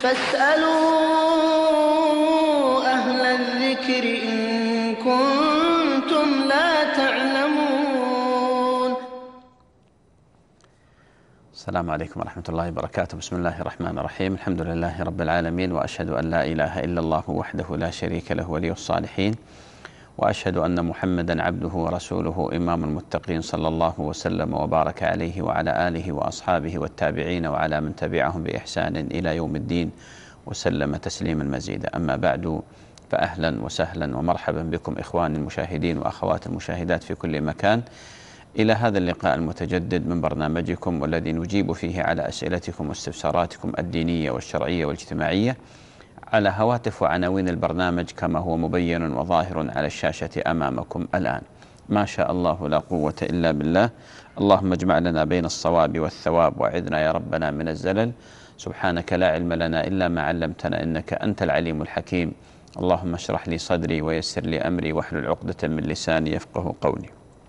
فاسألوا أهل الذكر إن كنتم لا تعلمون. السلام عليكم ورحمة الله وبركاته. بسم الله الرحمن الرحيم. الحمد لله رب العالمين، وأشهد أن لا إله إلا الله وحده لا شريك له ولي الصالحين، وأشهد أن محمدا عبده ورسوله إمام المتقين، صلى الله وسلم وبارك عليه وعلى آله وأصحابه والتابعين وعلى من تبعهم بإحسان إلى يوم الدين، وسلم تسليما مزيدا. أما بعد، فأهلا وسهلا ومرحبا بكم إخواني المشاهدين وأخوات المشاهدات في كل مكان إلى هذا اللقاء المتجدد من برنامجكم، والذي نجيب فيه على أسئلتكم واستفساراتكم الدينية والشرعية والاجتماعية على هواتف وعناوين البرنامج كما هو مبين وظاهر على الشاشة أمامكم الآن. ما شاء الله لا قوة إلا بالله. اللهم اجمع لنا بين الصواب والثواب، وأعذنا يا ربنا من الزلل. سبحانك لا علم لنا إلا ما علمتنا، إنك أنت العليم الحكيم. اللهم اشرح لي صدري ويسر لي أمري واحلل عقدة من لساني يفقه قولي.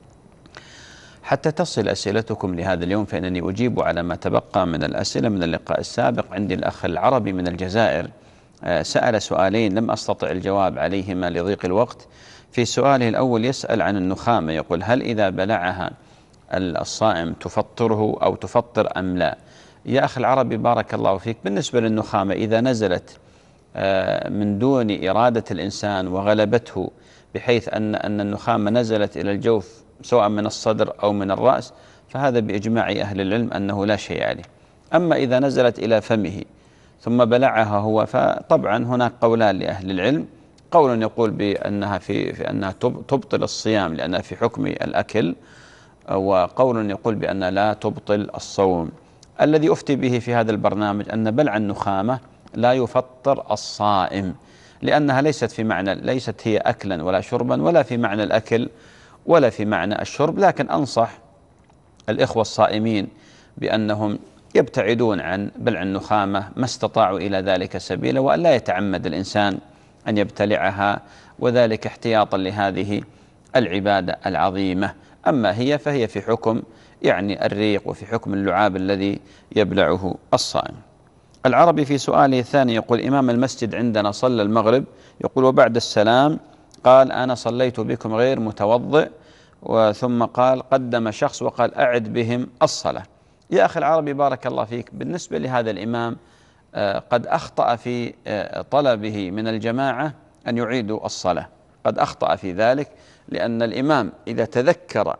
حتى تصل أسئلتكم لهذا اليوم فإنني أجيب على ما تبقى من الأسئلة من اللقاء السابق. عندي الأخ العربي من الجزائر سأل سؤالين لم أستطع الجواب عليهما لضيق الوقت. في سؤاله الأول يسأل عن النخامة، يقول: هل إذا بلعها الصائم تفطره أو تفطر أم لا؟ يا أخي العربي بارك الله فيك، بالنسبة للنخامة إذا نزلت من دون إرادة الإنسان وغلبته، بحيث أن النخامة نزلت إلى الجوف سواء من الصدر أو من الرأس، فهذا بإجماع أهل العلم أنه لا شيء عليه. أما إذا نزلت إلى فمه ثم بلعها هو، فطبعا هناك قولان لأهل العلم. قول يقول بأنها أنها تبطل الصيام لأنها في حكم الأكل، وقول يقول بأنها لا تبطل الصوم. الذي أفتي به في هذا البرنامج أن بلع النخامة لا يفطر الصائم، لأنها ليست هي أكلا ولا شربا، ولا في معنى الأكل ولا في معنى الشرب. لكن أنصح الإخوة الصائمين بأنهم يبتعدون عن بلع النخامة ما استطاعوا إلى ذلك سبيلا، وأن لا يتعمد الإنسان أن يبتلعها، وذلك احتياطا لهذه العبادة العظيمة. أما فهي في حكم الريق، وفي حكم اللعاب الذي يبلعه الصائم. العربي في سؤاله الثاني يقول: إمام المسجد عندنا صلى المغرب، يقول وبعد السلام قال: أنا صليت بكم غير متوضئ، ثم قدم شخص وقال: أعد بهم الصلاة. يا أخي العربي بارك الله فيك، بالنسبة لهذا الإمام قد أخطأ في طلبه من الجماعة أن يعيدوا الصلاة، قد أخطأ في ذلك، لأن الإمام إذا تذكر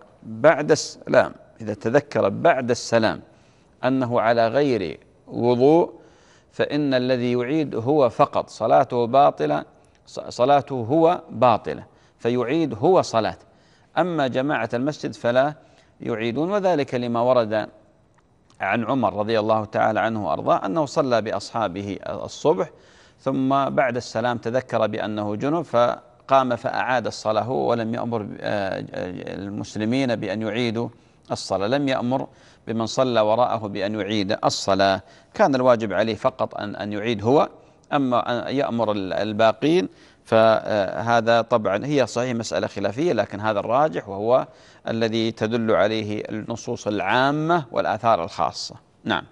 بعد السلام أنه على غير وضوء، فإن الذي يعيد هو فقط صلاته هو باطلة، فيعيد هو صلاة. أما جماعة المسجد فلا يعيدون، وذلك لما ورد عن عمر رضي الله تعالى عنه وأرضاه أنه صلى بأصحابه الصبح، ثم بعد السلام تذكر بأنه جنب فقام فأعاد الصلاة، ولم يأمر المسلمين بأن يعيدوا الصلاة، لم يأمر بمن صلى وراءه بأن يعيد الصلاة. كان الواجب عليه فقط أن يعيد هو، أما أن يأمر الباقين فهذا طبعا هي صحيح مسألة خلافية، لكن هذا الراجح وهو الذي تدل عليه النصوص العامة والآثار الخاصة. نعم،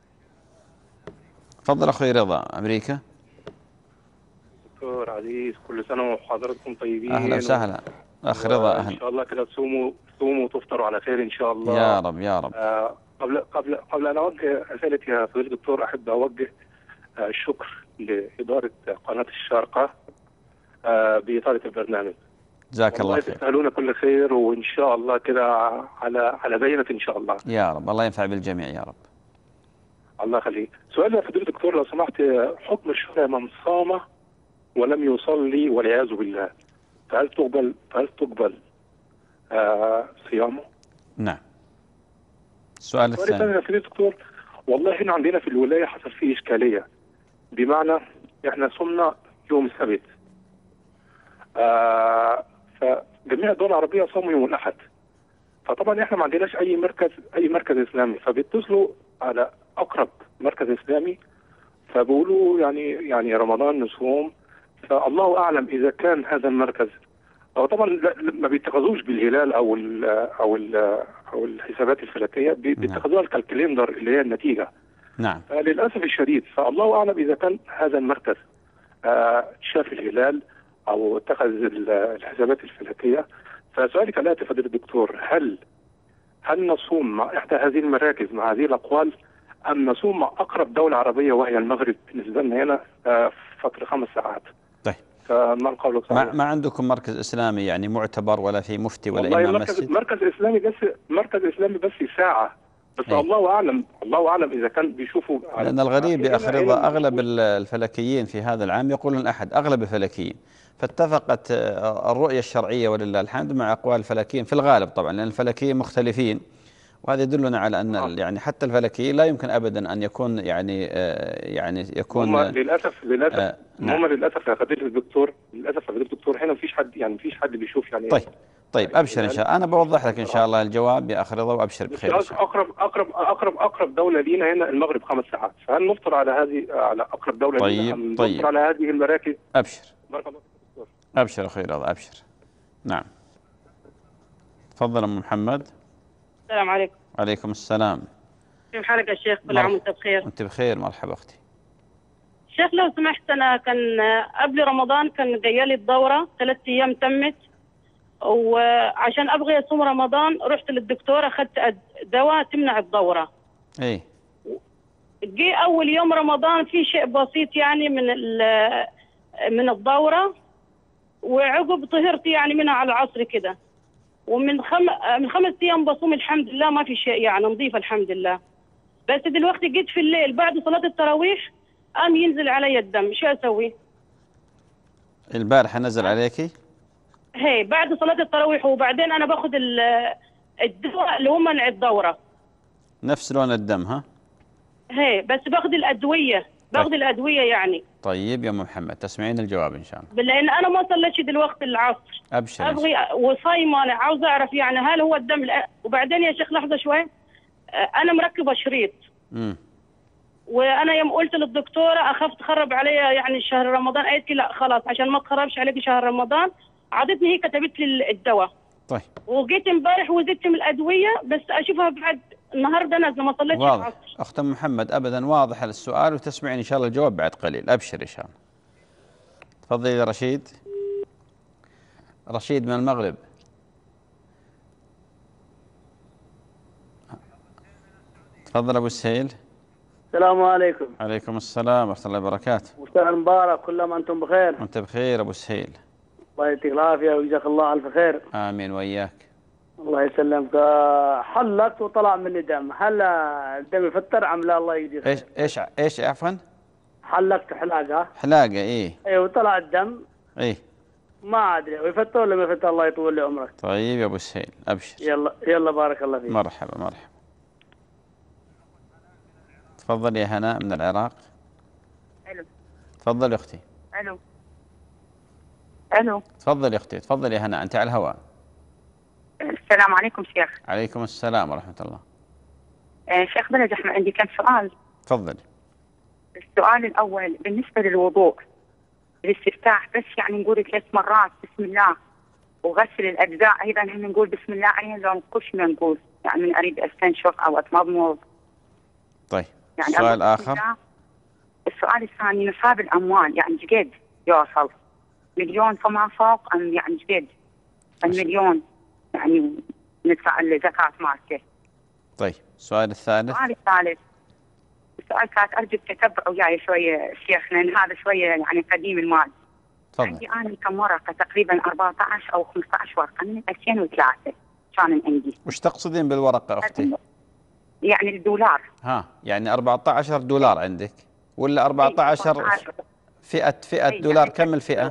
تفضل أخوي رضا أمريكا. دكتور عزيز، كل سنة وحضراتكم طيبين. أهلا وسهلا أخ رضا. إن شاء الله كده تصوموا وتفطروا على خير إن شاء الله. يا رب يا رب. قبل أن أوجه أسئلتي يا فضيلة الدكتور، أحب أوجه الشكر لإدارة قناة الشارقة بإطارة البرنامج. جزاك الله خير. تسألون كل خير، وإن شاء الله كده على بينة إن شاء الله. يا رب، الله ينفع بالجميع يا رب. الله يخليك. سؤال يا فضيلة الدكتور لو سمحت: حكم الشرع من صام ولم يصلي والعياذ بالله، فهل تقبل صيامه؟ نعم. السؤال الثاني يا فضيلة الدكتور: والله هنا عندنا في الولاية حصل فيه إشكالية، بمعنى إحنا صمنا يوم السبت، فجميع الدول العربية صاموا يوم الأحد، فطبعا إحنا ما عندناش أي مركز إسلامي، فبيتصلوا على أقرب مركز إسلامي فبيقولوا يعني رمضان نصوم، فالله أعلم إذا كان هذا المركز، هو طبعا ما بيتخذوش بالهلال أو الحسابات الفلكية، بيتخذوها الكالكليندر اللي هي النتيجة. نعم. للاسف الشديد، فالله اعلم اذا كان هذا المركز شاف الهلال او اتخذ الحسابات الفلكيه. فسؤالك الاتي فضيله الدكتور، هل نصوم مع احدى هذه المراكز مع هذه الاقوال، ام نصوم مع اقرب دوله عربيه وهي المغرب بالنسبه لنا هنا فتره 5 ساعات؟ طيب، فما قولك صحيح؟ ما عندكم مركز إسلامي يعني معتبر، ولا في مفتي ولا والله إمام مسجد؟ مركز اسلامي بس ساعه بس. أي. الله اعلم اذا كان بيشوفوا. لأن الغريب يا أخي رضا أغلب الفلكيين في هذا العام يقولون الأحد، أغلب الفلكيين، فاتفقت الرؤية الشرعية ولله الحمد مع أقوال الفلكيين في الغالب طبعا، لأن الفلكيين مختلفين، وهذا يدلنا على أن يعني حتى الفلكيين لا يمكن أبدا أن يكون يعني يكون هم للأسف نعم. هم للأسف يا فضيلة الدكتور، هنا مفيش حد بيشوف يعني. طيب أبشر إن شاء الله، أنا بوضح لك إن شاء الله الجواب يا أخي رضا، وأبشر بخير إن شاء الله. أقرب دولة لينا هنا المغرب 5 ساعات، فهل نفطر على أقرب دولة لينا أم نفطر على هذه المراكز؟ أبشر. بارك الله فيك دكتور. أبشر أخي رضا، أبشر. نعم. تفضل أم محمد. السلام عليكم. عليكم السلام. كيف حالك يا شيخ؟ كل عام وانت بخير. وانت بخير، مرحبا اختي. شيخ لو سمحت، انا كان قبل رمضان كان جايالي الدوره 3 ايام تمت، وعشان ابغي اصوم رمضان رحت للدكتور اخذت دواء تمنع الدوره. ايه. جي اول يوم رمضان في شيء بسيط يعني من الدوره، وعقب طهرت يعني منها على العصر كده، ومن 5 ايام بصوم الحمد لله ما في شيء يعني نظيفه الحمد لله. بس دلوقتي جيت في الليل بعد صلاه التراويح قام ينزل علي الدم، شو اسوي؟ البارحه نزل عليكي؟ هي بعد صلاه التراويح، وبعدين انا باخذ الدواء اللي هو منع الدوره. نفس لون الدم ها؟ هي بس باخذ الادويه، الادويه يعني. طيب يا ام محمد تسمعين الجواب ان شاء الله. لان انا ما صليتش دلوقتي العصر. ابشر. ابغي وصايمه، انا عاوز اعرف يعني هل هو الدم وبعدين يا شيخ لحظه شوي، انا مركبه شريط. وانا يوم قلت للدكتوره اخاف تخرب علي يعني شهر رمضان، قالت لي لا خلاص عشان ما تخربش عليك شهر رمضان، عادتني هي كتبت لي الدواء. طيب. وجيت امبارح وزدت من الادويه، بس اشوفها بعد النهارده نازله ما صليتش العصر. اخت محمد ابدا واضح السؤال، وتسمعين ان شاء الله الجواب بعد قليل، ابشر ان شاء الله. تفضلي يا رشيد. رشيد من المغرب. تفضل ابو السهيل. السلام عليكم. عليكم السلام ورحمه الله وبركاته. وشهر مبارك، كل ما انتم بخير. وانت بخير ابو السهيل. الله يعطيك العافيه ويجزاك الله الف خير. امين وإياك. الله يسلمك. حلقت وطلع مني دم، هل الدم يفتر ام لا؟ الله يجزيك. ايش عفوا؟ حلقت حلاقه. حلاقه ايه. ايوه وطلع الدم. ايه. ما ادري ويفتر ولا ما يفتر، الله يطول لي عمرك. طيب يا ابو السهيل ابشر. يلا بارك الله فيك. مرحبا مرحبا. تفضل يا هناء من العراق. الو. تفضل يا اختي. الو. تفضل يا اختي، تفضل يا هناء، انت على الهواء. السلام عليكم شيخ. عليكم السلام ورحمه الله. شيخ بلد احمد، عندي كم سؤال. تفضلي. السؤال الاول بالنسبه للوضوء، الاستفتاح بس يعني نقول 3 مرات بسم الله، وغسل الاجزاء ايضا هم نقول بسم الله عليهم، لو نقش ما نقول يعني من اريد استنشق او اتمضمض. طيب يعني سؤال اخر. السؤال الثاني نصاب الاموال يعني جد يوصل مليون فما فوق ام يعني جد المليون يعني ندفع الزكاه مالته. طيب السؤال الثالث. السؤال الثالث ارجو التتبع وياي شويه شيخ، لان هذا شويه يعني قديم المال. تفضل. عندي انا كم ورقه تقريبا 14 او 15 ورقه من 2003 كان عندي. وش تقصدين بالورقه اختي؟ يعني الدولار. يعني 14 دولار عندك ولا 14 فئة دولار؟ كم الفئة؟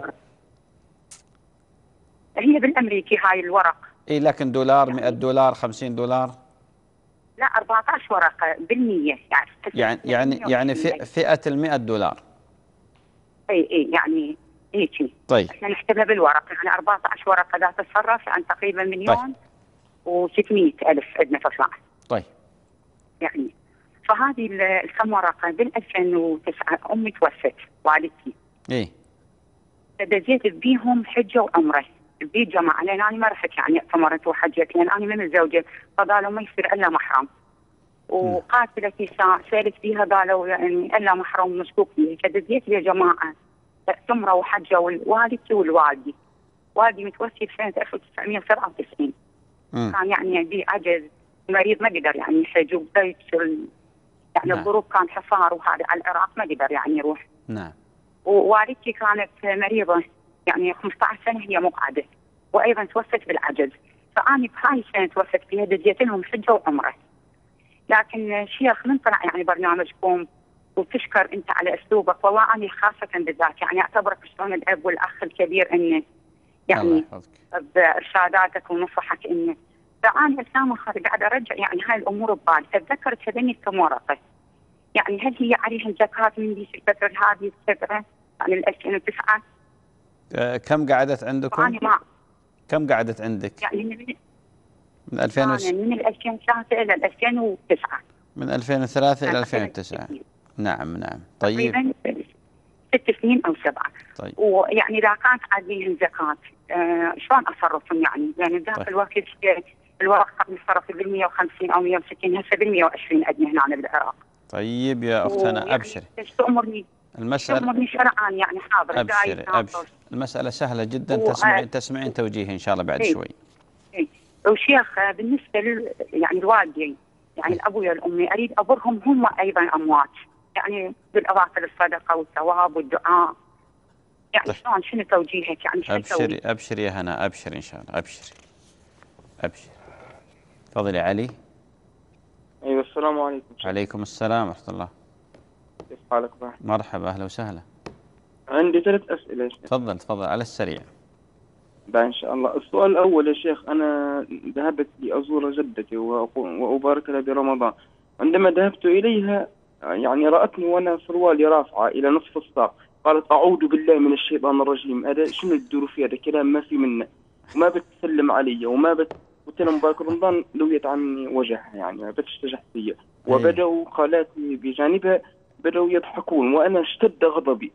هي بالامريكي هاي الورق. اي لكن دولار 100 دولار 50 دولار؟ لا 14 ورقة بالمية يعني فئة ال100 دولار. اي يعني هيك. طيب. احنا نحسبها بالورق، يعني 14 ورقة ذات تتصرف يعني تقريبا مليون و600 ألف عندنا تطلع. طيب. يعني فهذه الكم ورقة بال2009 أمي توفت والدتي. ايه. فدزيت بيهم حجة وعمرة بيت جماعة، لأن أنا ما رحت يعني اعتمرت وحجت، لأن أنا من الزوجة فقالوا ما يصير إلا محرم. وقاتلة نساء سالت فيها قالوا يعني الا محرم مسكوك فيه. فدزيت يا جماعه سمره وحجه والوالدتي والوالدي. والدي متوفي بسنه 1997. كان يعني بعجز مريض ما قدر يعني يحجب بيت يعني الظروف كانت حصار وهذا على العراق ما قدر يعني يروح. نعم. ووالدتي كانت مريضه يعني 15 سنه هي مقعده وايضا توفت بالعجز. فاني بهاي السنه توفت فيها دزيت لهم حجه وعمره. لكن شيخ من طلع يعني برنامجكم وتشكر انت على اسلوبك. والله انا خاصه بالذات يعني اعتبرك شلون الاب والاخ الكبير انه يعني بارشاداتك ونصحك انه. فانا السامه قاعد ارجع يعني هاي الامور ببالي. اتذكر تهدني كم ورقه يعني هل هي عليها زكاه من ذيك الفتره هذه الفتره يعني 2009؟ كم قعدت عندكم؟ أنا ما كم قعدت عندك؟ يعني من 2000 من 2003 الى 2009. من 2003 الى 2009. نعم نعم. طيب تقريبا 6 سنين او 7. طيب. ويعني اذا كانت عليهم زكاه شلون اصرفهم يعني؟ يعني ذاك طيب. الوقت الورق قبل صرف بال 150 او 160 هسه بال 120 عندنا هنا بالعراق. طيب يا اختنا ابشري. تأمرني المسألة شرعا يعني حاضر. ابشري. المسألة سهلة جدا. تسمعين توجيه ان شاء الله بعد شوي. وشيخ بالنسبه يعني الوالدين يعني الابويا والامي اريد ابرهم هم ايضا اموات يعني بالاضافه للصدقه والثواب والدعاء. يعني شلون شنو توجيهك يعني؟ ابشري يا هنا. ابشري ان شاء الله. ابشري. تفضلي علي. ايوه السلام عليكم. عليكم السلام ورحمة الله. كيف حالك بقى؟ مرحبا اهلا وسهلا. عندي 3 اسئله يا شيخ. تفضل على السريع. بقى ان شاء الله. السؤال الاول يا شيخ، انا ذهبت لازور جدتي وابارك لها برمضان. عندما ذهبت اليها يعني راتني وانا سروالي رافعه الى نصف الساق. قالت اعوذ بالله من الشيطان الرجيم. هذا شنو تدور فيه؟ هذا كلام ما في منه. وما بتسلم علي وما قلت لهم مبارك رمضان لويت عني وجهها يعني ما بتشتجح فيا. وبداوا خالاتي بجانبها بداوا يضحكون وانا اشتد غضبي.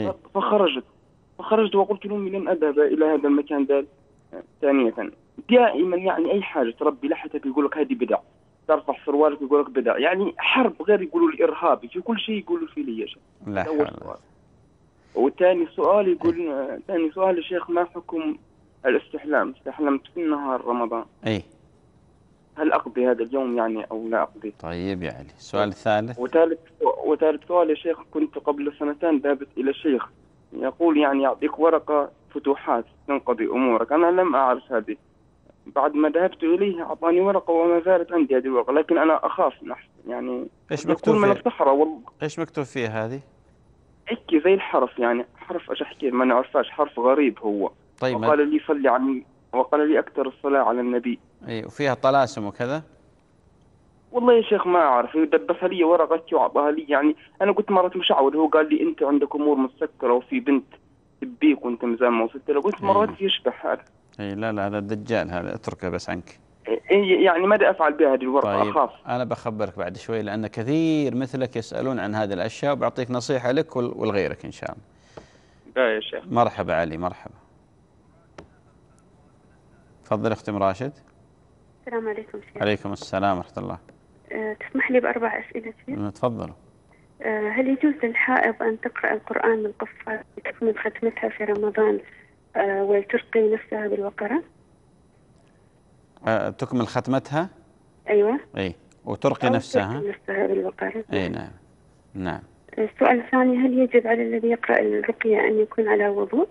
فخرجت وقلت لهم لن اذهب الى هذا المكان. ثانية دائما يعني اي حاجه تربي لحيتك يقول لك هذه بدع، ترفع سروالك يقول لك بدع، يعني حرب غير يقولوا لي ارهابي في كل شيء يقولوا في لي يا شيخ. لا حول. وثاني سؤال يقول ثاني سؤال يا شيخ، ما حكم الاستحلام؟ استحلمت في نهار رمضان. هل اقضي هذا اليوم يعني او لا اقضي؟ طيب يا علي. السؤال الثالث. وثالث سؤال يا شيخ، كنت قبل 2 سنين ذهبت الى شيخ يقول يعني يعطيك ورقه فتوحات تنقضي امورك. انا لم اعرف هذه. بعد ما ذهبت اليه اعطاني ورقه وما زالت عندي هذه الورقه، لكن انا اخاف يعني ايش مكتوب من الصحراء والله. ايش مكتوب فيها هذه؟ هيك زي الحرف يعني حرف ايش احكي ما نعرفاش، حرف غريب هو. طيب. وقال لي صلي عني وقال لي اكثر الصلاه على النبي. وفيها طلاسم وكذا. والله يا شيخ ما اعرف، دبسها لي ورقتي وعطاها لي. يعني انا قلت مرات مشعوذ، هو قال لي انت عندك امور مسكره وفي بنت تبيك وانت مزام وصلت له. قلت مرات يشبه هذا. لا هذا الدجال هذا، اتركه بس عنك. يعني ماذا افعل بها هذه الورقه؟ طيب. اخاف. انا بخبرك بعد شوي، لان كثير مثلك يسالون عن هذه الاشياء، وبعطيك نصيحه لك ولغيرك ان شاء الله. لا يا شيخ. مرحبا علي. مرحبا. تفضل اختي ام راشد. السلام عليكم شيخ. عليكم السلام ورحمه الله. تسمح لي ب4 أسئلة شيخ؟ تفضلوا. هل يجوز للحائض أن تقرأ القرآن من قصة تكمل ختمتها في رمضان وترقي نفسها بالوقرة؟ تكمل ختمتها؟ أيوة. وترقي نفسها بالوقرة. نعم. السؤال الثاني، هل يجب على الذي يقرأ الرقية أن يكون على وضوء؟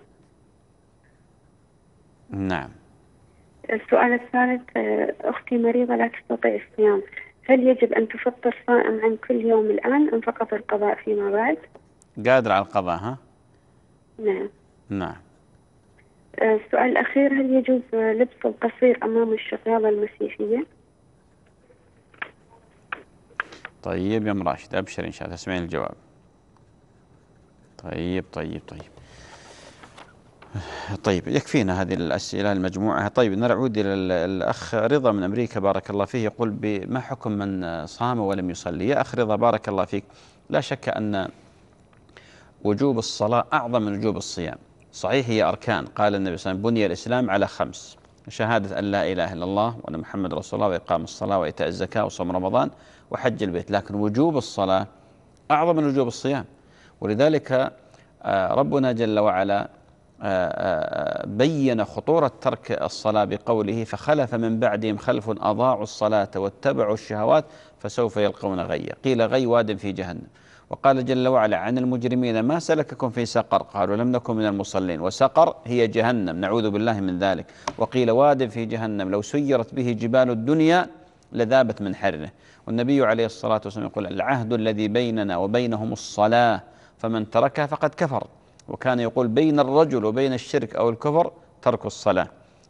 نعم. السؤال الثالث، أختي مريضة لا تستطيع الصيام، هل يجب أن تفطر صائم عن كل يوم الآن أم فقط القضاء فيما بعد؟ قادر على القضاء ها؟ نعم. السؤال الأخير، هل يجوز لبس القصير أمام الشغالة المسيحية؟ طيب يا ام راشد ابشر ان شاء الله تسمعين الجواب. طيب يكفينا هذه الأسئلة المجموعة. طيب نعود إلى الأخ رضا من أمريكا بارك الله فيه، يقول ما حكم من صام ولم يصلي؟ يا أخ رضا بارك الله فيك، لا شك أن وجوب الصلاة أعظم من وجوب الصيام. صحيح هي أركان، قال النبي صلى الله عليه وسلم بني الإسلام على 5، شهادة أن لا إله إلا الله وأن محمد رسول الله وإقام الصلاة وإيتاء الزكاة وصوم رمضان وحج البيت، لكن وجوب الصلاة أعظم من وجوب الصيام. ولذلك ربنا جل وعلا بين خطورة ترك الصلاة بقوله فخلف من بعدهم خلف أضاعوا الصلاة واتبعوا الشهوات فسوف يلقون غيا. قيل غي واد في جهنم. وقال جل وعلا عن المجرمين ما سلككم في سقر قالوا لم نكن من المصلين. وسقر هي جهنم نعوذ بالله من ذلك. وقيل واد في جهنم لو سيرت به جبال الدنيا لذابت من حره. والنبي عليه الصلاة والسلام يقول العهد الذي بيننا وبينهم الصلاة فمن تركها فقد كفر. وكان يقول بين الرجل وبين الشرك أو الكفر ترك الصلاة.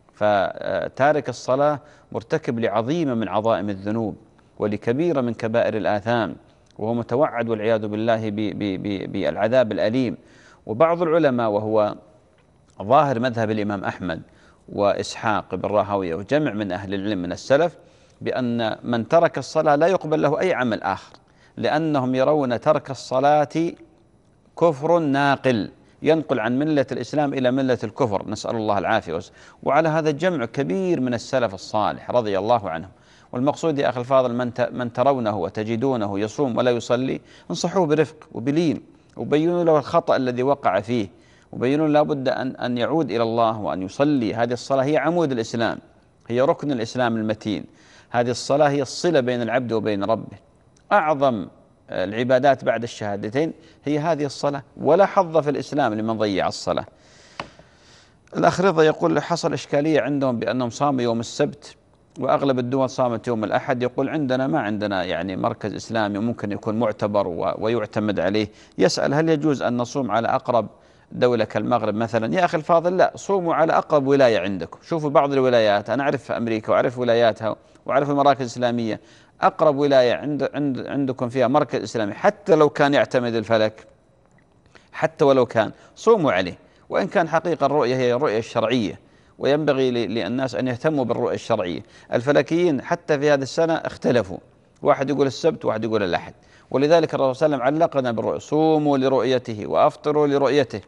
فتارك الصلاة مرتكب لعظيمة من عظائم الذنوب ولكبيرة من كبائر الآثام، وهو متوعد والعياذ بالله بالعذاب الأليم. وبعض العلماء وهو ظاهر مذهب الإمام أحمد وإسحاق بن راهويه وجمع من أهل العلم من السلف بأن من ترك الصلاة لا يقبل له أي عمل آخر، لأنهم يرون ترك الصلاة كفر ناقل ينقل عن ملة الإسلام إلى ملة الكفر، نسأل الله العافية. وعلى هذا جمع كبير من السلف الصالح رضي الله عنهم. والمقصود يا أخي الفاضل من ترونه وتجدونه يصوم ولا يصلي انصحوه برفق وبلين وبينوا له الخطأ الذي وقع فيه، وبينوا لا بد أن يعود إلى الله وأن يصلي. هذه الصلاة هي عمود الإسلام، هي ركن الإسلام المتين. هذه الصلاة هي الصلة بين العبد وبين ربه. أعظم العبادات بعد الشهادتين هي هذه الصلاة، ولا حظ في الإسلام لمن ضيع الصلاة. الأخ رضا يقول حصل إشكالية عندهم بأنهم صاموا يوم السبت وأغلب الدول صامت يوم الأحد. يقول عندنا ما عندنا يعني مركز إسلامي ممكن يكون معتبر ويعتمد عليه. يسأل هل يجوز أن نصوم على أقرب دولة كالمغرب مثلا؟ يا أخي الفاضل لا، صوموا على أقرب ولاية عندكم. شوفوا بعض الولايات أنا أعرف أمريكا وأعرف ولاياتها وأعرف المراكز الإسلامية، أقرب ولاية عندكم فيها مركز إسلامي حتى لو كان يعتمد الفلك، حتى ولو كان صوموا عليه. وإن كان حقيقة الرؤية هي الرؤية الشرعية، وينبغي للناس أن يهتموا بالرؤية الشرعية. الفلكيين حتى في هذه السنة اختلفوا، واحد يقول السبت واحد يقول الأحد. ولذلك الرسول صلى الله عليه وسلم علقنا بالرؤية، صوموا لرؤيته وأفطروا لرؤيته.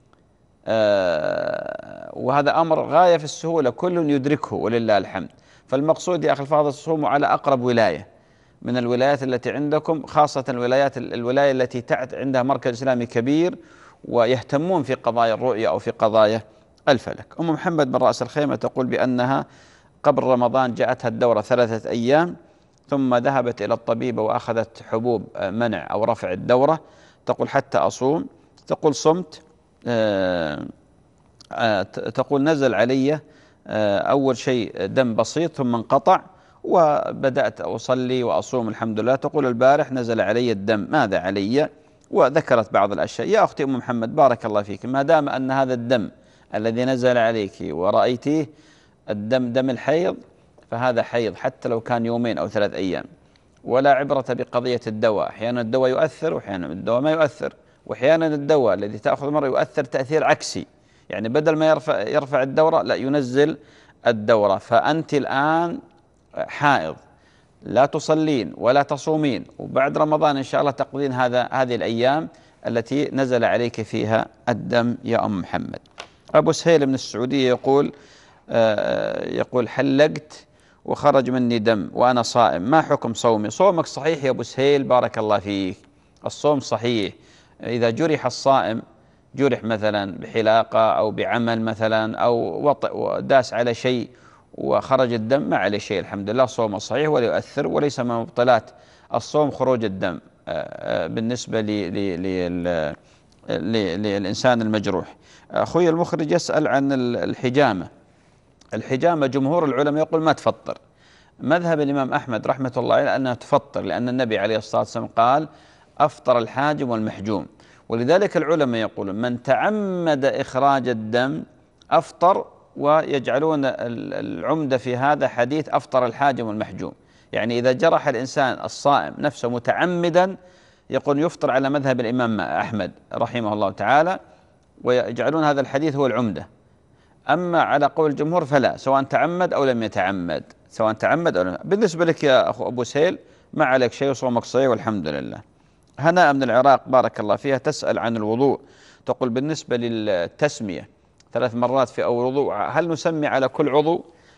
وهذا أمر غاية في السهولة كل يدركه ولله الحمد. فالمقصود يا أخي الفاضل صوموا على أقرب ولاية من الولايات التي عندكم، خاصة الولاية التي عندها مركز إسلامي كبير ويهتمون في قضايا الرؤية أو في قضايا الفلك. أم محمد من رأس الخيمة تقول بأنها قبل رمضان جاءتها الدورة 3 أيام ثم ذهبت إلى الطبيبة وأخذت حبوب منع أو رفع الدورة. تقول حتى أصوم، تقول صمت، تقول نزل علي أول شيء دم بسيط ثم انقطع وبدأت أصلي وأصوم الحمد لله. تقول البارح نزل علي الدم، ماذا علي؟ وذكرت بعض الأشياء. يا أختي أم محمد بارك الله فيك، ما دام أن هذا الدم الذي نزل عليك ورأيتيه الدم دم الحيض فهذا حيض حتى لو كان 2 أو 3 أيام، ولا عبرة بقضية الدواء. أحيانا الدواء يؤثر وأحيانا الدواء ما يؤثر، وأحيانا الدواء الذي تأخذ مرة يؤثر تأثير عكسي، يعني بدل ما يرفع الدورة لا ينزل الدورة. فأنت الآن حائض لا تصلين ولا تصومين، وبعد رمضان إن شاء الله تقضين هذه الأيام التي نزل عليك فيها الدم يا أم محمد. أبو سهيل من السعودية يقول حلقت وخرج مني دم وأنا صائم، ما حكم صومي؟ صومك صحيح يا أبو سهيل بارك الله فيك، الصوم صحيح. إذا جرح الصائم، جرح مثلا بحلاقة أو بعمل مثلا أو داس على شيء وخرج الدم ما عليه شيء الحمد لله، صومه صحيح ولا يؤثر، وليس من مبطلات الصوم خروج الدم بالنسبة للإنسان المجروح. أخوي المخرج يسأل عن الحجامة. الحجامة جمهور العلماء يقول ما تفطر. مذهب الإمام أحمد رحمة الله عليه أنها تفطر، لأن النبي عليه الصلاة والسلام قال أفطر الحاجم والمحجوم. ولذلك العلماء يقولون من تعمد إخراج الدم أفطر، ويجعلون العمدة في هذا حديث أفطر الحاجم والمحجوم. يعني إذا جرح الإنسان الصائم نفسه متعمدا يقول يفطر على مذهب الإمام أحمد رحمه الله تعالى، ويجعلون هذا الحديث هو العمدة. أما على قول الجمهور فلا، سواء تعمد أو لم يتعمد، سواء تعمد أو لم. بالنسبة لك يا أخو أبو سهيل ما عليك شيء وصومك صحيح والحمد لله. هناء من العراق بارك الله فيها تسأل عن الوضوء. تقول بالنسبة للتسمية 3 مرات في أول وضوء هل نسمي على كل عضو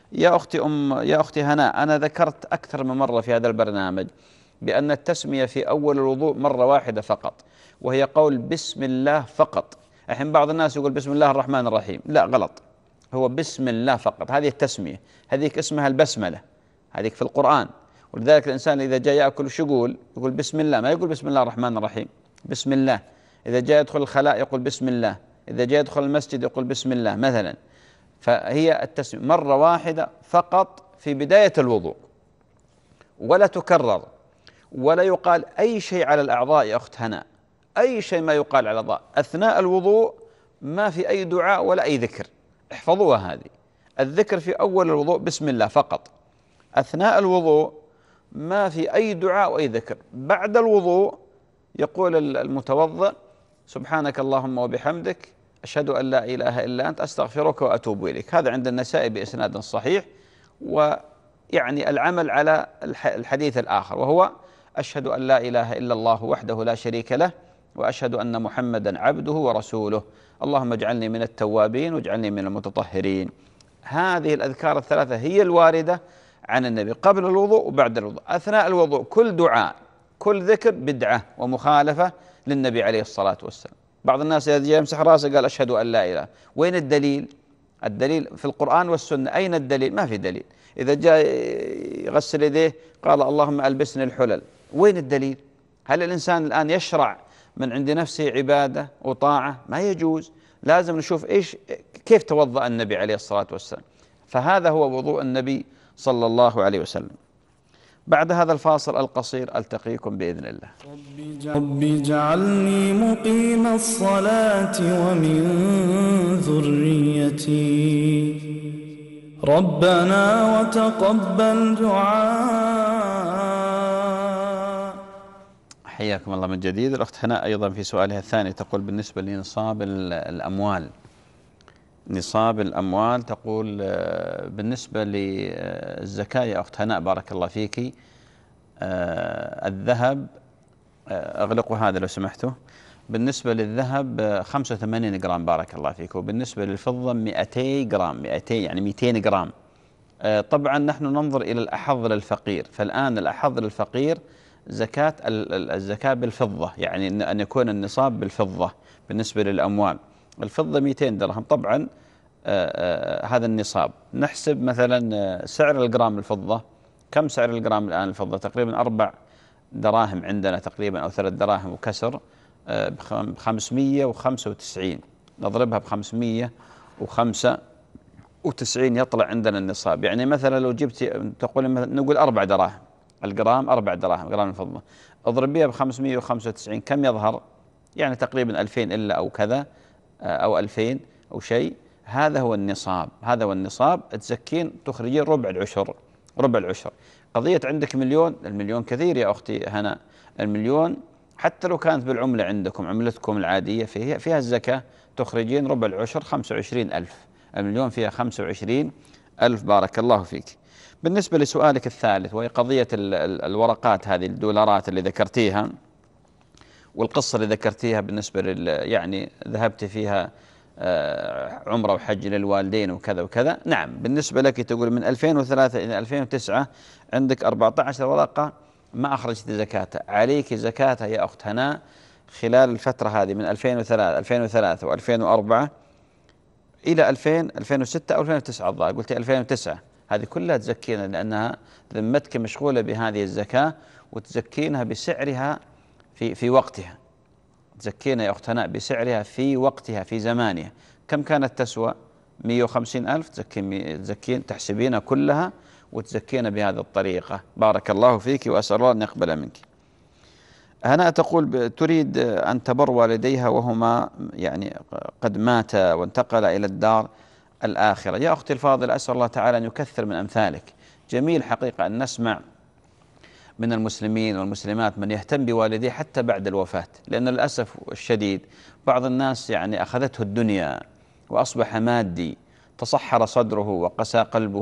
يا أختي هناء، أنا ذكرت أكثر من مرة في هذا البرنامج بأن التسمية في أول الوضوء مرة واحدة فقط، وهي قول بسم الله فقط. الحين بعض الناس يقول بسم الله الرحمن الرحيم، لا غلط، هو بسم الله فقط، هذه التسمية، هذيك اسمها البسملة، هذيك في القرآن. ولذلك الإنسان إذا جاء يأكل شو يقول بسم الله، ما يقول بسم الله الرحمن الرحيم، بسم الله. إذا جاء يدخل الخلاء يقول بسم الله، إذا جاء يدخل المسجد يقول بسم الله مثلا. فهي التسمية مرة واحدة فقط في بداية الوضوء، ولا تكرر، ولا يقال أي شيء على الأعضاء يا أخت هناء، أي شيء ما يقال على الأعضاء أثناء الوضوء، ما في أي دعاء ولا أي ذكر، احفظوها هذه. الذكر في أول الوضوء بسم الله فقط، أثناء الوضوء ما في أي دعاء وأي ذكر. بعد الوضوء يقول المتوضئ سبحانك اللهم وبحمدك أشهد أن لا إله إلا أنت أستغفرك وأتوب إليك. هذا عند النسائي بإسناد صحيح، ويعني العمل على الحديث الآخر، وهو أشهد أن لا إله إلا الله وحده لا شريك له وأشهد أن محمدا عبده ورسوله اللهم اجعلني من التوابين واجعلني من المتطهرين. هذه الأذكار الثلاثة هي الواردة عن النبي قبل الوضوء وبعد الوضوء. أثناء الوضوء كل دعاء كل ذكر بدعة ومخالفة للنبي عليه الصلاة والسلام. بعض الناس إذا جاء يمسح راسه قال أشهد أن لا إله، وين الدليل؟ الدليل في القرآن والسنة. أين الدليل؟ ما في دليل. إذا جاء يغسل يديه قال اللهم ألبسني الحلل، وين الدليل؟ هل الإنسان الآن يشرع من عند نفسه عبادة وطاعة؟ ما يجوز، لازم نشوف كيف توضأ النبي عليه الصلاة والسلام. فهذا هو وضوء النبي صلى الله عليه وسلم. بعد هذا الفاصل القصير ألتقيكم بإذن الله. رب اجعلني مقيم الصلاة ومن ذريتي ربنا وتقبل دعاء. حياكم الله من جديد. الأخت هناء أيضا في سؤالها الثاني تقول بالنسبة لنصاب الأموال، نصاب الأموال، تقول بالنسبة للزكاة يا أخت هناء بارك الله فيك، الذهب، أغلقوا هذا لو سمحتوا، بالنسبة للذهب 85 جرام بارك الله فيك، وبالنسبة للفضة 200 جرام، 200 يعني 200 جرام. طبعا نحن ننظر إلى الأحظ للفقير، فالآن الأحظ للفقير زكاة الزكاة بالفضة، يعني أن يكون النصاب بالفضة. بالنسبة للأموال الفضة 200 درهم طبعا هذا النصاب. نحسب مثلا سعر الجرام الفضة، كم سعر الجرام الآن الفضة؟ تقريبا 4 دراهم عندنا تقريبا أو 3 دراهم وكسر، ب595 نضربها ب595 يطلع عندنا النصاب. يعني مثلا لو جبت تقول نقول 4 دراهم الجرام، 4 دراهم جرام الفضة، اضربيها ب595 كم يظهر؟ يعني تقريبا 2000 إلا أو كذا أو 2000 أو شيء. هذا هو النصاب، هذا هو النصاب. تزكين تخرجين ربع العشر، ربع العشر. قضية عندك مليون، المليون كثير يا أختي هنا، المليون حتى لو كانت بالعملة عندكم عملتكم العادية فيها الزكاة، تخرجين ربع العشر 25,000. المليون فيها 25,000 بارك الله فيك. بالنسبة لسؤالك الثالث وهي قضية الورقات هذه الدولارات اللي ذكرتيها والقصة اللي ذكرتيها بالنسبة يعني ذهبت فيها عمرة وحج للوالدين وكذا وكذا. نعم بالنسبة لك تقول من 2003 إلى 2009 عندك 14 ورقة ما أخرجت زكاتها، عليك زكاتها يا أخت هناء خلال الفترة هذه من 2003 و2004 إلى 2006 أو 2009 الظاهر، قلت 2009 هذه كلها تزكينها لأنها ذمتك مشغولة بهذه الزكاة، وتزكينها بسعرها في وقتها. تزكينا يا أخت هناء بسعرها في وقتها في زمانها. كم كانت تسوى؟ 150,000 تزكين تحسبينها كلها وتزكينا بهذه الطريقة. بارك الله فيك وأسأل الله أن يقبل منك. هناء تقول تريد أن تبر والديها وهما يعني قد ماتا وانتقل إلى الدار الآخرة. يا أختي الفاضلة أسأل الله تعالى أن يكثر من أمثالك. جميل حقيقة أن نسمع من المسلمين والمسلمات من يهتم بوالديه حتى بعد الوفاة، لأن للأسف الشديد بعض الناس يعني أخذته الدنيا وأصبح مادي، تصحر صدره وقسى قلبه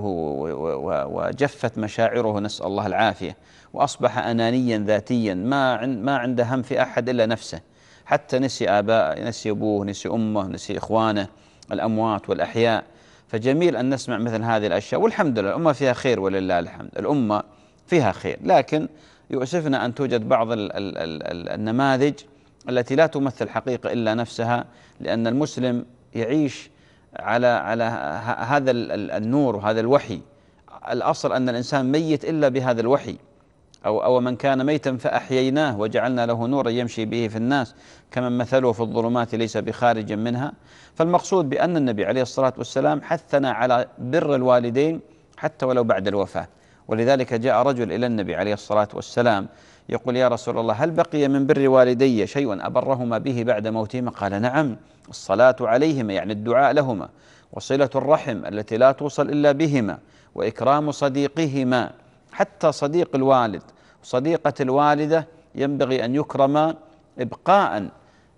وجفت مشاعره نسأل الله العافية، وأصبح أنانيا ذاتيا ما عنده هم في أحد إلا نفسه، حتى نسي آباء، نسي أبوه، نسي أمه، نسي إخوانه الأموات والأحياء. فجميل أن نسمع مثل هذه الأشياء، والحمد لله الأمة فيها خير ولله الحمد، الأمة فيها خير، لكن يؤسفنا أن توجد بعض النماذج التي لا تمثل حقيقة إلا نفسها، لأن المسلم يعيش على هذا النور وهذا الوحي. الأصل أن الإنسان ميت إلا بهذا الوحي، أو من كان ميتا فأحييناه وجعلنا له نورا يمشي به في الناس كمن مثله في الظلمات ليس بخارج منها. فالمقصود بأن النبي عليه الصلاة والسلام حثنا على بر الوالدين حتى ولو بعد الوفاة، ولذلك جاء رجل إلى النبي عليه الصلاة والسلام يقول: يا رسول الله، هل بقي من بر والدي شيء أبرهما به بعد موتهما؟ قال: نعم، الصلاة عليهما يعني الدعاء لهما، وصلة الرحم التي لا توصل إلا بهما، وإكرام صديقهما. حتى صديق الوالد وصديقة الوالدة ينبغي أن يكرم إبقاء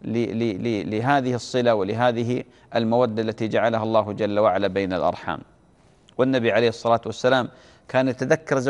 لهذه الصلة ولهذه المودة التي جعلها الله جل وعلا بين الأرحام. والنبي عليه الصلاة والسلام كان يتذكر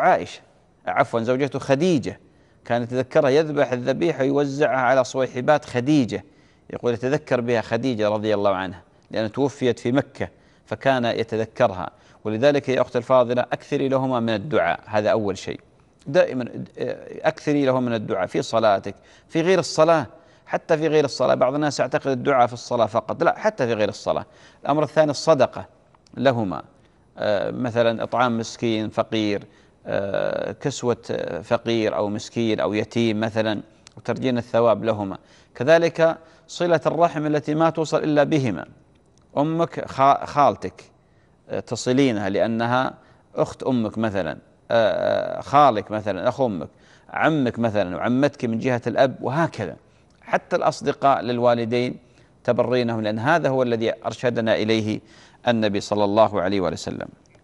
زوجته خديجة، كان يتذكرها، يذبح الذبيحة ويوزعها على صويحبات خديجة، يقول يتذكر بها خديجة رضي الله عنها لأنها توفيت في مكة، فكان يتذكرها. ولذلك يا أختي الفاضلة أكثري لهما من الدعاء، هذا أول شيء، دائما أكثري لهم من الدعاء في صلاتك، في غير الصلاة، حتى في غير الصلاة. بعض الناس يعتقد الدعاء في الصلاة فقط، لا، حتى في غير الصلاة. الأمر الثاني الصدقة لهما، مثلا إطعام مسكين فقير، كسوة فقير أو مسكين أو يتيم مثلا، وترجين الثواب لهما. كذلك صلة الرحم التي ما توصل إلا بهما، أمك خالتك تصلينها لأنها أخت أمك مثلا، خالك مثلا أخو أمك، عمك مثلا وعمتك من جهة الأب، وهكذا. حتى الأصدقاء للوالدين تبرينهم، لأن هذا هو الذي أرشدنا إليه النبي صلى الله عليه وسلم.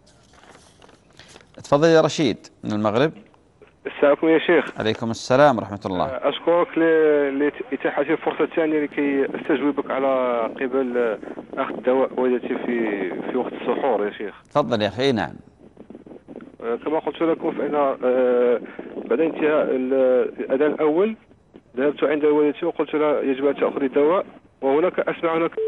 تفضل يا رشيد من المغرب. السلام عليكم يا شيخ. عليكم السلام ورحمة الله. أشكرك لإتاحة الفرصة الثانية لكي أستجوبك على قبل أخذ دواء والدتي في وقت السحور يا شيخ. تفضل يا أخي. نعم. كما قلت لكم فإن بعد انتهاء الأذان الأول ذهبت عند والدتي وقلت لها يجب أن تأخذ الدواء، وهناك أسمع هناك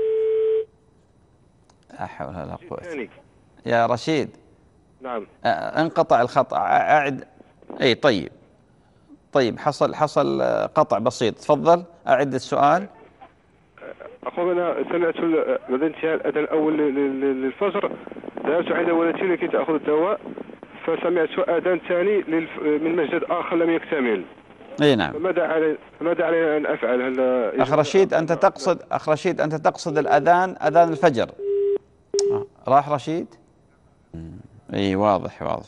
لا حول ولا قوة. يا رشيد. نعم. انقطع الخط، أعد. أي طيب حصل قطع بسيط، تفضل أعد السؤال. أقول أنا سمعت بعد انتهاء الأذان الأول للفجر ذهبت عند والدتي لكي تأخذ الدواء، فسمعت أذان ثاني من مسجد آخر لم يكتمل. اي نعم. فماذا علي أن أفعل؟ هل أخ رشيد أنت تقصد الأذان، أذان الفجر. راح رشيد؟ اي واضح.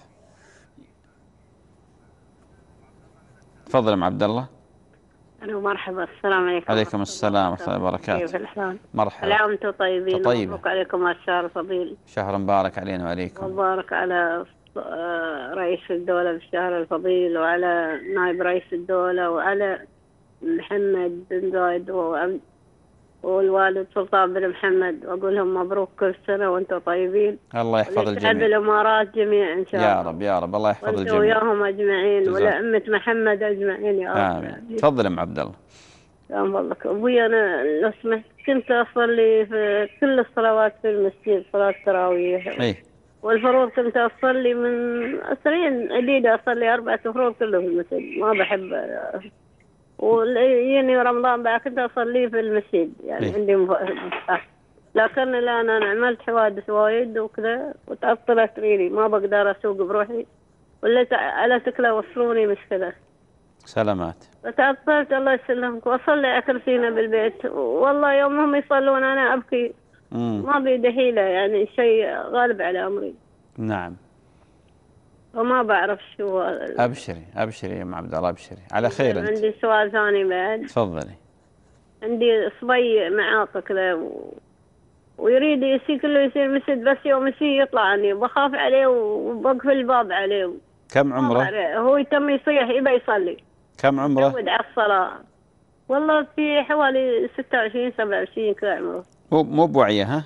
تفضل ام عبد الله. الو مرحبا. السلام عليكم. عليكم السلام ورحمة الله وبركاته. كيف الحال؟ مرحبا. كل عام وانتم طيبين. مبروك عليكم الشهر الفضيل. شهر مبارك علينا وعليكم. وبارك على رئيس الدولة بالشهر الفضيل، وعلى نائب رئيس الدولة، وعلى محمد بن زايد والوالد سلطان بن محمد، واقول لهم مبروك كل سنة وانتم طيبين. الله يحفظ الجميع. ولتحب الامارات جميعا ان شاء الله. يا رب الله يحفظ الجميع. وانتم وياهم اجمعين، ولأمة محمد اجمعين يا رب. امين. تفضل ام عبد الله. سلام فضلك ابوي. انا لو سمحت كنت اصلي في كل الصلوات في المسجد، صلاة التراويح. اي. والفروض كنت اصلي من سنين عديدة، اصلي 4 فروض كلهم في المسجد، ما بحب. ويجيني رمضان بعد كنت اصلي في المسجد، يعني إيه؟ عندي مفتاح. لكن الان انا عملت حوادث وايد وكذا، وتعطلت ريلي، ما بقدر اسوق بروحي، ولا على سكلة وصلوني مشكلة. سلامات. فتعطلت الله يسلمك، واصلي اكل فينا بالبيت، والله يوم هم يصلون انا ابكي. ما بيدي حيلة، يعني شيء غالب على امري. نعم. وما بعرف شو. ابشري يا ام عبد الله، ابشري على خير. انت عندي سؤال ثاني بعد. تفضلي. عندي صبي معاق كذا ويريد يصير مسجد، بس يوم يطلع عني، بخاف عليه وبقفل الباب عليه. كم عمره؟ هو يتم يصيح يبى يصلي. كم عمره؟ يتعود على الصلاة. والله في حوالي 26 27 كذا عمره. مو بوعيه ها؟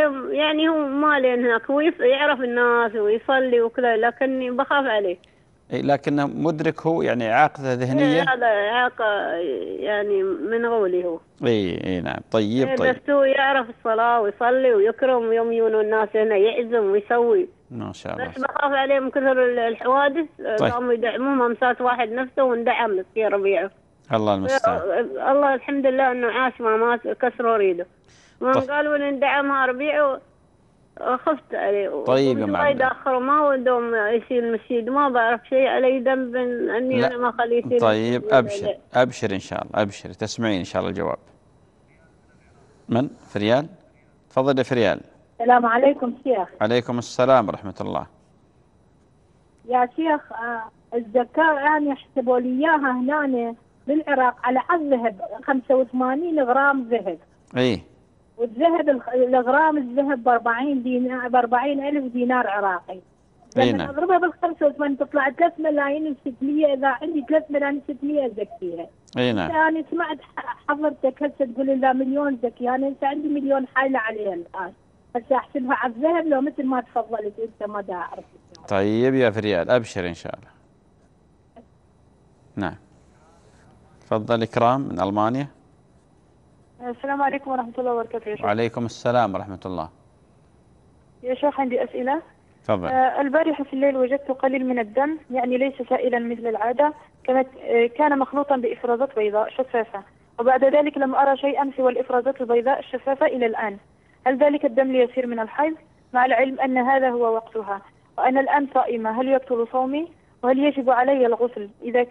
يعني هو مالين هناك، هو يعرف الناس ويصلي وكذا، لكني بخاف عليه. لكنه مدرك هو يعني إعاقته ذهنية. هذا إعاقة يعني من غولي هو. اي نعم. طيب بس هو يعرف الصلاة ويصلي ويكرم يوم يجون الناس هنا يعزم ويسوي. ما شاء الله. بس بخاف عليه من كثر الحوادث. قاموا يدعموه مسات واحد نفسه واندعم مسكين ربيعه. الله المستعان. الله الحمد لله انه عاش ما مات كسروا ريده. من قالوا لي اندعمها ربيعه خفت عليه. طيب يا معلم. يتاخروا ما ودهم يصير المسجد ما بعرف شيء علي ذنب اني انا ما اخليه يصير. طيب ابشر ان شاء الله، ابشر تسمعين ان شاء الله الجواب. من فريال؟ تفضل يا فريال. السلام عليكم شيخ. عليكم السلام ورحمة الله. يا شيخ الزكاة يعني يحسبوا لي اياها هنا بالعراق على الذهب 85 غرام ذهب. اي. والذهب الغرام الذهب ب 40 دينار ب 40,000 دينار عراقي. لما اضربها بال 85 تطلع 3 ملايين و600. اذا عندي 3 ملايين و600 ازكيها. اي نعم. يعني سمعت حضرتك هسه تقول لا مليون زكي، انا هسه عندي مليون حايله عليها الان. هسه احسبها على الذهب لو مثل ما تفضلت انت ما دا اعرف. طيب يا فريال ابشر ان شاء الله. نعم. تفضل إكرام من ألمانيا. السلام عليكم ورحمة الله وبركاته يا شيخ. وعليكم السلام ورحمة الله. يا شيخ عندي أسئلة. تفضل. البارحة في الليل وجدت قليل من الدم، يعني ليس سائلا مثل العادة، كان مخلوطا بإفرازات بيضاء شفافة، وبعد ذلك لم أرى شيئا سوى الإفرازات البيضاء الشفافة إلى الآن. هل ذلك الدم ليسير من الحيض؟ مع العلم أن هذا هو وقتها، وأنا الآن صائمة، هل يبطل صومي؟ وهل يجب علي الغسل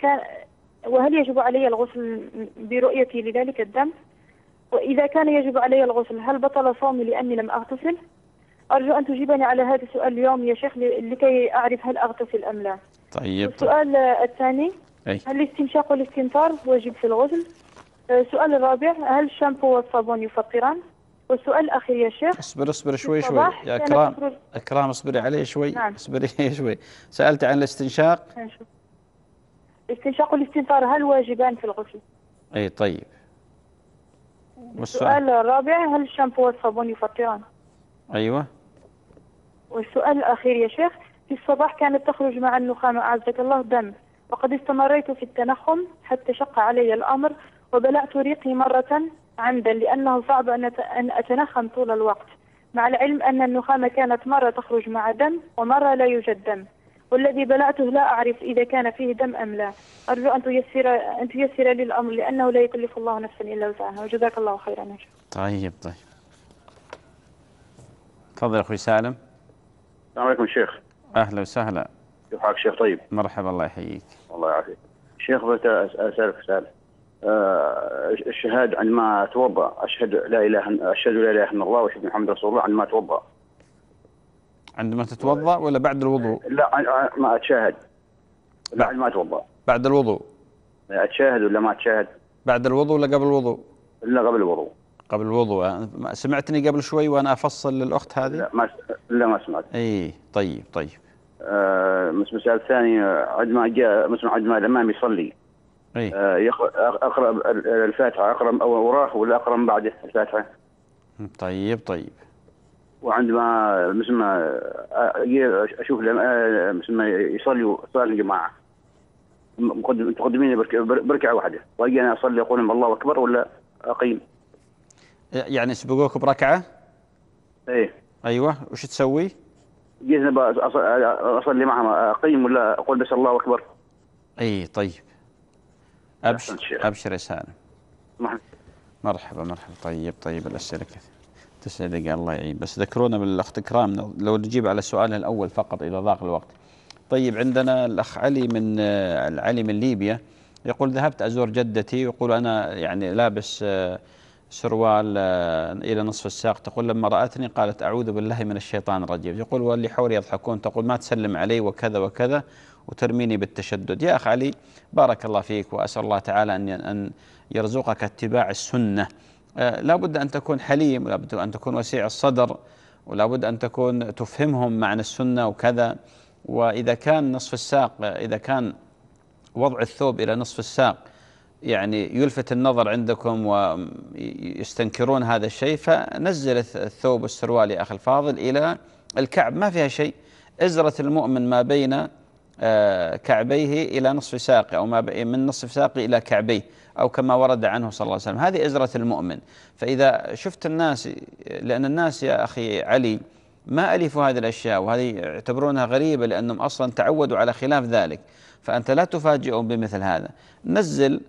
برؤيتي لذلك الدم؟ وإذا كان يجب علي الغسل هل بطل صومي لأني لم أغتسل؟ أرجو أن تجيبني على هذا السؤال اليوم يا شيخ لكي أعرف هل أغتسل أم لا. طيب. السؤال الثاني هل الاستنشاق والاستنثار واجب في الغسل؟ السؤال الرابع هل الشامبو والصابون يفطران؟ والسؤال الأخير يا شيخ. اصبر شوي يا أكرام اصبري عليه شوي. نعم. اصبري شوي. سألت عن الاستنشاق. الاستنشاق والاستنثار هل واجبان في الغسل؟ اي طيب. والسؤال الرابع هل الشامبو والصابون يفطران؟ ايوه. والسؤال الأخير يا شيخ في الصباح كانت تخرج مع النخامة أعزك الله دم، وقد استمريت في التنخم حتى شق علي الأمر وبلعت ريقي مرة عمدا لأنه صعب أن أتنخم طول الوقت، مع العلم أن النخامة كانت مرة تخرج مع دم ومرة لا يوجد دم، والذي بلعته لا أعرف إذا كان فيه دم أم لا. أرجو أن تيسر لي الأمر لأنه لا يكلف الله نفسا إلا وسعها، وجزاك الله خيرا يا شيخ. طيب. تفضل أخوي سالم. السلام عليكم شيخ. أهلا وسهلا. كيف حالك شيخ؟ طيب. مرحبا الله يحييك. الله يعافيك. شيخ بس أسألك سؤال. الشهادة عندما أتوضأ أشهد لا إله إلا الله وأشهد محمد رسول الله عندما أتوضأ. عندما تتوضأ ولا بعد الوضوء؟ لا ما أتشاهد. بعد ما أتوضأ. بعد الوضوء. أتشاهد ولا ما أتشاهد؟ بعد الوضوء ولا قبل الوضوء؟ لا قبل الوضوء. قبل الوضوء. سمعتني قبل شوي وأنا أفصل للأخت هذه؟ لا ما سمعت. إيه طيب. مثل الثاني عندما جاء مثلا عندما الإمام يصلي أقرأ الفاتحة أقرأ وراه ولا أقرأ بعده الفاتحة؟ طيب. وعندما مثل ما أشوف مثل ما يصلي صلاة الجماعة مقدمين بركعة واحدة وأجي أنا أصلي أقول الله أكبر ولا أقيم؟ يعني سبقوك بركعة؟ إيه. أيوة. وش تسوي؟ جيت أصلي معهم أقيم ولا أقول بس الله أكبر؟ إيه طيب. أبشر يا سالم. مرحبا. طيب الأسئلة كثير. 9 دقائق الله يعين. بس ذكرونا بالأخت إكرام لو نجيب على السؤال الأول فقط إذا ضاق الوقت. طيب عندنا الأخ علي من ليبيا يقول ذهبت أزور جدتي، يقول أنا يعني لابس سروال إلى نصف الساق، تقول لما رأتني قالت أعوذ بالله من الشيطان الرجيم، يقول واللي حولي يضحكون، تقول ما تسلم علي وكذا وكذا وترميني بالتشدد. يا أخ علي بارك الله فيك وأسأل الله تعالى أن يرزقك اتباع السنة. لا بد أن تكون حليم ولا بد أن تكون وسيع الصدر ولا بد أن تكون تفهمهم معنى السنة وكذا. وإذا كان نصف الساق، إذا كان وضع الثوب إلى نصف الساق يعني يلفت النظر عندكم ويستنكرون هذا الشيء، فنزل الثوب والسروال يا أخي الفاضل إلى الكعب، ما فيها شيء. إزرة المؤمن ما بين كعبيه إلى نصف ساقه، أو من نصف ساقه إلى كعبيه، أو كما ورد عنه صلى الله عليه وسلم. هذه إزرة المؤمن. فإذا شفت الناس، لأن الناس يا أخي علي ما ألفوا هذه الأشياء، وهذه يعتبرونها غريبة لأنهم أصلا تعودوا على خلاف ذلك، فأنت لا تفاجئهم بمثل هذا. نزل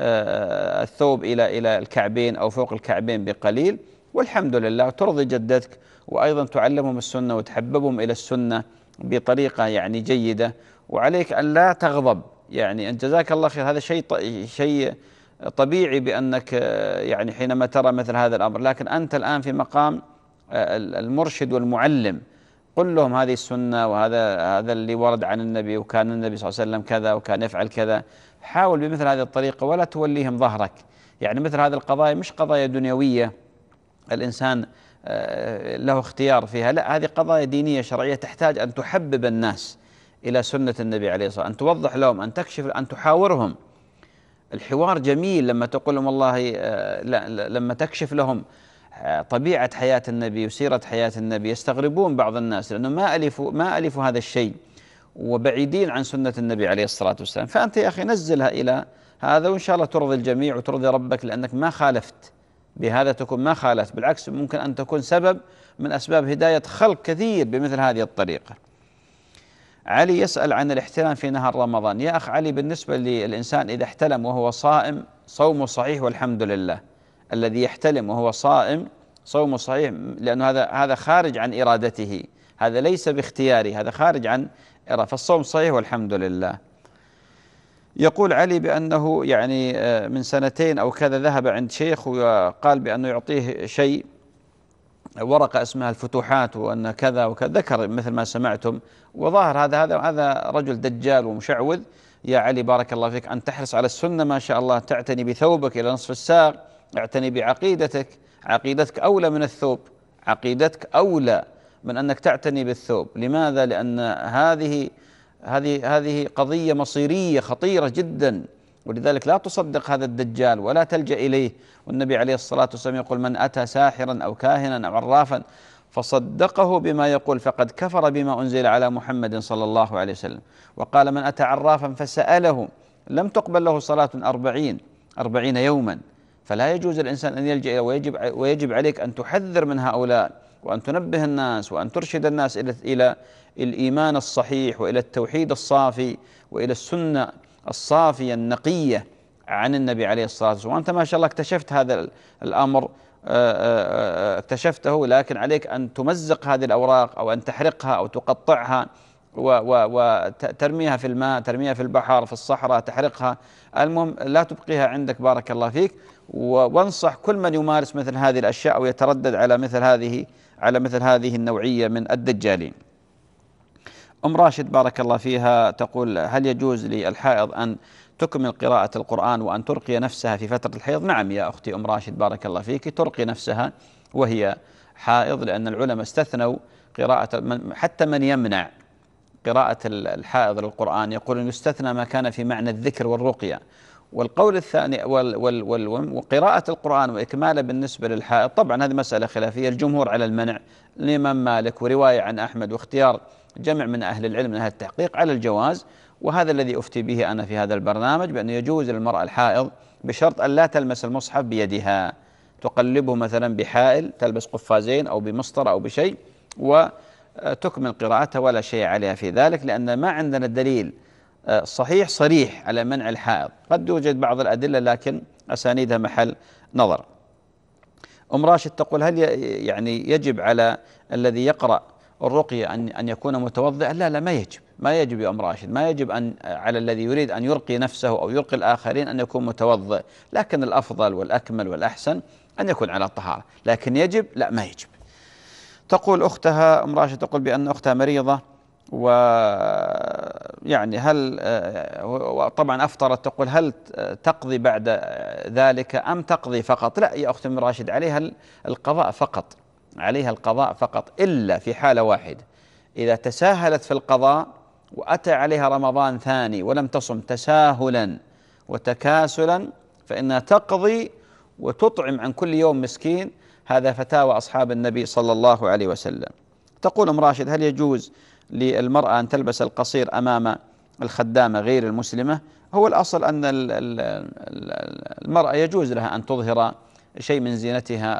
الثوب إلى الكعبين أو فوق الكعبين بقليل، والحمد لله، ترضي جدتك، وأيضا تعلمهم السنة وتحببهم إلى السنة بطريقة يعني جيدة. وعليك أن لا تغضب، يعني أن جزاك الله خير، هذا شيء طبيعي بأنك يعني حينما ترى مثل هذا الأمر، لكن أنت الآن في مقام المرشد والمعلم. قل لهم هذه السنة، وهذا اللي ورد عن النبي، وكان النبي صلى الله عليه وسلم كذا وكان يفعل كذا. حاول بمثل هذه الطريقة ولا توليهم ظهرك. يعني مثل هذه القضايا مش قضايا دنيوية الإنسان له اختيار فيها، لا، هذه قضايا دينية شرعية تحتاج أن تحبب الناس إلى سنة النبي عليه الصلاة والسلام، أن توضح لهم، أن تكشف، أن تحاورهم. الحوار جميل لما تقول لهم والله، لما تكشف لهم طبيعة حياة النبي وسيرة حياة النبي، يستغربون بعض الناس لأنه ما ألفوا هذا الشيء، وبعيدين عن سنة النبي عليه الصلاة والسلام. فأنت يا أخي نزلها إلى هذا، وإن شاء الله ترضي الجميع وترضي ربك، لأنك ما خالفت بهذا، تكون ما خالفت، بالعكس ممكن أن تكون سبب من أسباب هداية خلق كثير بمثل هذه الطريقة. علي يسأل عن الاحتلام في نهار رمضان. يا أخ علي، بالنسبة للإنسان إذا احتلم وهو صائم صومه صحيح والحمد لله. الذي يحتلم وهو صائم صومه صحيح، لأنه هذا خارج عن إرادته، هذا ليس باختياري، هذا خارج عن إرادة، فالصوم صحيح والحمد لله. يقول علي بأنه يعني من سنتين أو كذا ذهب عند شيخ وقال بأنه يعطيه شيء، ورقة اسمها الفتوحات، وأن كذا وكذا، ذكر مثل ما سمعتم، وظاهر هذا رجل دجال ومشعوذ. يا علي بارك الله فيك، أن تحرص على السنة ما شاء الله، تعتني بثوبك إلى نصف الساق، اعتني بعقيدتك، عقيدتك أولى من الثوب، عقيدتك أولى من أنك تعتني بالثوب. لماذا؟ لأن هذه قضية مصيرية خطيرة جدا، ولذلك لا تصدق هذا الدجال ولا تلجأ إليه. والنبي عليه الصلاة والسلام يقول: من أتى ساحرا أو كاهنا أو عرافا فصدقه بما يقول فقد كفر بما أنزل على محمد صلى الله عليه وسلم. وقال: من أتى عرافا فسأله لم تقبل له صلاة 40 يوما. فلا يجوز الإنسان أن يلجأ، ويجب عليك أن تحذر من هؤلاء، وأن تنبه الناس، وأن ترشد الناس إلى الإيمان الصحيح، وإلى التوحيد الصافي، وإلى السنة الصافية النقية عن النبي عليه الصلاة والسلام. وأنت ما شاء الله اكتشفت هذا الأمر، اكتشفته، لكن عليك أن تمزق هذه الأوراق، أو أن تحرقها، أو تقطعها وترميها في الماء، ترميها في البحر، في الصحراء، تحرقها. المهم لا تبقيها عندك بارك الله فيك. وانصح كل من يمارس مثل هذه الأشياء أو يتردد على مثل هذه النوعية من الدجالين. أم راشد بارك الله فيها تقول: هل يجوز للحائض أن تكمل قراءة القرآن وأن ترقي نفسها في فترة الحيض؟ نعم يا أختي أم راشد بارك الله فيك، ترقي نفسها وهي حائض، لأن العلماء استثنوا قراءة حتى من يمنع قراءة الحائض للقرآن، يقول أن يستثنى ما كان في معنى الذكر والرقية. والقول الثاني وقراءة القرآن وإكماله بالنسبة للحائض، طبعا هذه مسألة خلافية، الجمهور على المنع، الإمام مالك ورواية عن أحمد واختيار جمع من أهل العلم من أهل التحقيق على الجواز. وهذا الذي أفتي به أنا في هذا البرنامج، بأنه يجوز للمرأة الحائض بشرط أن لا تلمس المصحف بيدها، تقلبه مثلا بحائل، تلبس قفازين أو بمسطرة أو بشيء، وتكمل قراءتها ولا شيء عليها في ذلك، لأن ما عندنا دليل صحيح صريح على منع الحائض. قد يوجد بعض الأدلة لكن أسانيدها محل نظر. أم راشد تقول: هل يعني يجب على الذي يقرأ الرقية أن يكون متوضئا؟ لا ما يجب يا أم راشد، ما يجب على الذي يريد أن يرقي نفسه أو يرقي الآخرين أن يكون متوضئ، لكن الأفضل والأكمل والأحسن أن يكون على طهارة. لكن يجب؟ لا ما يجب. تقول أختها أم راشد تقول بأن أختها مريضة، ويعني هل طبعا أفطرت، تقول: هل تقضي بعد ذلك أم تقضي فقط؟ لا يا أختي أم راشد، عليها القضاء فقط، عليها القضاء فقط، إلا في حالة واحدة، إذا تساهلت في القضاء وأتى عليها رمضان ثاني ولم تصم تساهلا وتكاسلا، فإنها تقضي وتطعم عن كل يوم مسكين. هذا فتاوى أصحاب النبي صلى الله عليه وسلم. تقول أم راشد: هل يجوز للمرأة أن تلبس القصير أمام الخدامة غير المسلمة، هو الأصل أن المرأة يجوز لها أن تظهر شيء من زينتها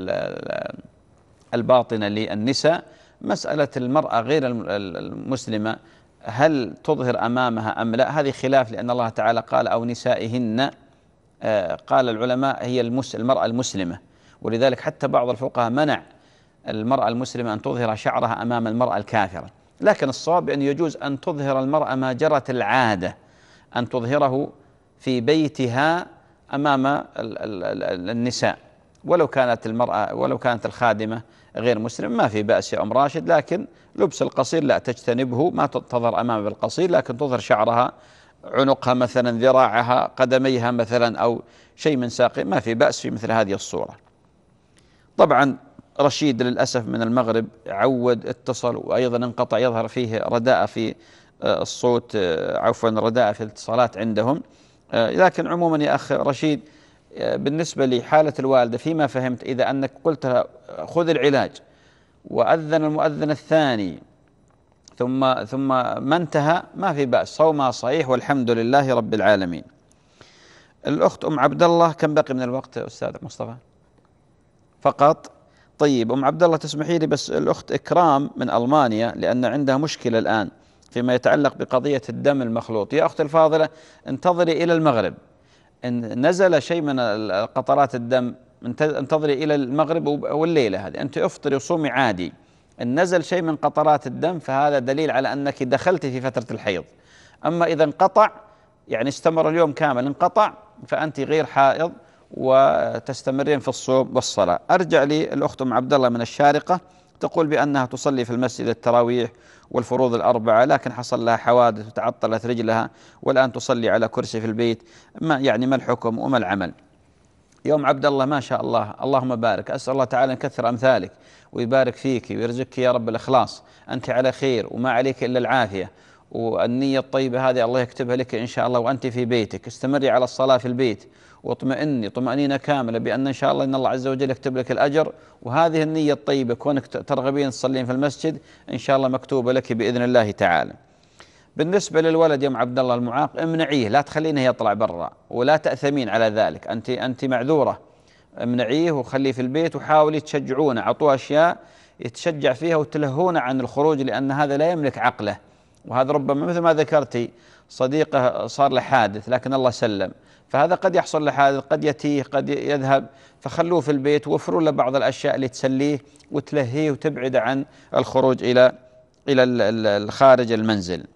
الباطنة للنساء. مسألة المرأة غير المسلمة هل تظهر أمامها أم لا، هذه خلاف، لأن الله تعالى قال أو نسائهن، قال العلماء هي المرأة المسلمة، ولذلك حتى بعض الفقهاء منع المرأة المسلمة أن تظهر شعرها أمام المرأة الكافرة. لكن الصواب أن يجوز أن تظهر المرأة ما جرت العادة أن تظهره في بيتها أمام النساء، ولو كانت الخادمة غير مسلم ما في بأس يا أم راشد. لكن لبس القصير لا تجتنبه، ما تظهر أمام بالقصير، لكن تظهر شعرها، عنقها مثلا، ذراعها، قدميها مثلا، أو شيء من ساقه، ما في بأس في مثل هذه الصورة. طبعا رشيد للأسف من المغرب عود اتصل وأيضا انقطع، يظهر فيه رداءة في الصوت، عفوا رداءة في الاتصالات عندهم. لكن عموما يا أخ رشيد، بالنسبة لحالة الوالدة فيما فهمت، إذا أنك قلت لها خذ العلاج وأذن المؤذن الثاني ثم ما انتهى، ما في بأس، صومها صحيح والحمد لله رب العالمين. الأخت أم عبد الله، كم بقي من الوقت أستاذ مصطفى؟ فقط. طيب أم عبد الله تسمحي لي بس الأخت إكرام من ألمانيا، لأن عندها مشكلة الآن فيما يتعلق بقضية الدم المخلوط. يا أخت الفاضلة انتظري إلى المغرب، إن نزل شيء من قطرات الدم انتظري إلى المغرب والليلة هذه، أنت افطري وصومي عادي. إن نزل شيء من قطرات الدم فهذا دليل على أنك دخلت في فترة الحيض. أما إذا انقطع، يعني استمر اليوم كامل انقطع، فأنت غير حائض وتستمرين في الصوم والصلاة. أرجع لي الأخت أم عبد الله من الشارقة، تقول بأنها تصلي في المسجد التراويح والفروض الأربعة، لكن حصل لها حوادث وتعطلت رجلها، والآن تصلي على كرسي في البيت. ما الحكم وما العمل؟ يوم عبد الله ما شاء الله، اللهم بارك، أسأل الله تعالى أن يكثر أمثالك ويبارك فيك ويرزقك يا رب الإخلاص. أنت على خير وما عليك إلا العافية، والنية الطيبة هذه الله يكتبها لك إن شاء الله وأنت في بيتك. استمري على الصلاة في البيت واطمئني طمأنينة كاملة بأن شاء الله إن الله عز وجل يكتب لك الأجر، وهذه النية الطيبة كونك ترغبين تصلين في المسجد إن شاء الله مكتوبة لك بإذن الله تعالى. بالنسبة للولد يوم عبد الله المعاق، امنعيه، لا تخلينه يطلع برا ولا تأثمين على ذلك، أنت معذورة. امنعيه وخليه في البيت، وحاولي تشجعونه، عطوه أشياء يتشجع فيها وتلهونه عن الخروج، لأن هذا لا يملك عقله. وهذا ربما مثل ما ذكرتي صديقه صار له حادث لكن الله سلم، فهذا قد يحصل له حادث، قد يتيه، قد يذهب، فخلوه في البيت، وفروا له بعض الأشياء اللي تسليه وتلهيه وتبعد عن الخروج إلى خارج المنزل.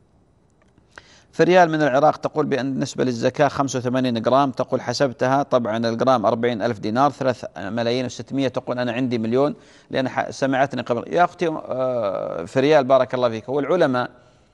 فريال من العراق تقول بأن بالنسبة للزكاة 85 جرام، تقول حسبتها، طبعا الجرام 40,000 دينار، 3,600,000. تقول أنا عندي مليون، لأن سمعتني قبل. يا أختي فريال بارك الله فيك، والعلماء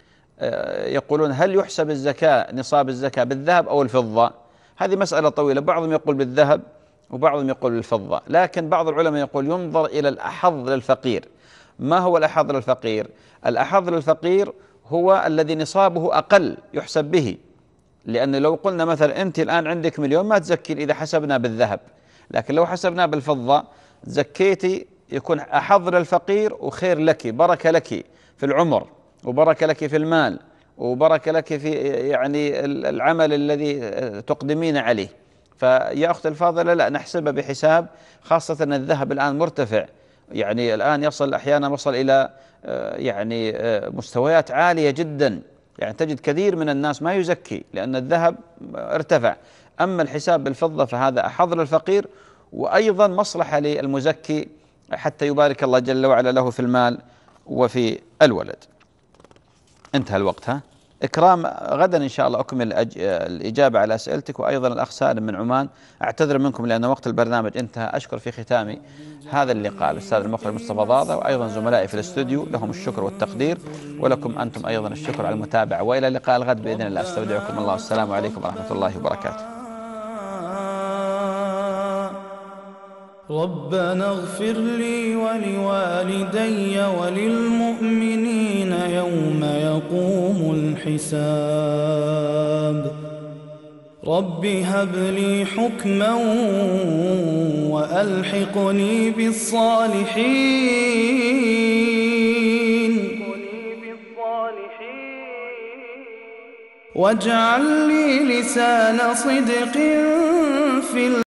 يقولون هل يحسب الزكاة نصاب الزكاة بالذهب أو الفضة؟ هذه مسألة طويلة، بعضهم يقول بالذهب وبعضهم يقول بالفضة، لكن بعض العلماء يقول ينظر إلى الأحظ للفقير. ما هو الأحظ للفقير؟ الأحظ للفقير هو الذي نصابه أقل يحسب به، لأن لو قلنا مثلا أنت الآن عندك مليون ما تزكين إذا حسبنا بالذهب، لكن لو حسبنا بالفضة زكيتي، يكون أحظ للفقير وخير لك، بركة لك في العمر، وبركة لك في المال، وبركة لك في يعني العمل الذي تقدمين عليه. فيا أخت الفاضلة لا نحسبها بحساب، خاصة أن الذهب الآن مرتفع، يعني الآن أحيانا وصل إلى يعني مستويات عالية جدا، يعني تجد كثير من الناس ما يزكي لأن الذهب ارتفع. أما الحساب بالفضة فهذا أحظ للفقير، وأيضا مصلحة للمزكي حتى يبارك الله جل وعلا له في المال وفي الولد. انتهى الوقت. إكرام، غدا إن شاء الله أكمل الإجابة على أسئلتك، وأيضا الأخ سالم من عمان. أعتذر منكم لأن وقت البرنامج انتهى. أشكر في ختامي هذا اللقاء الأستاذ المخرج مصطفى ضاضة، وأيضا زملائي في الاستوديو، لهم الشكر والتقدير، ولكم أنتم أيضا الشكر على المتابعة، وإلى اللقاء الغد بإذن الله. استودعكم الله، والسلام عليكم ورحمة الله وبركاته. ربنا اغفر لي ولوالدي وللمؤمنين يوم يقوم الحساب. رب هب لي حكما وألحقني بالصالحين. واجعل لي لسان صدق في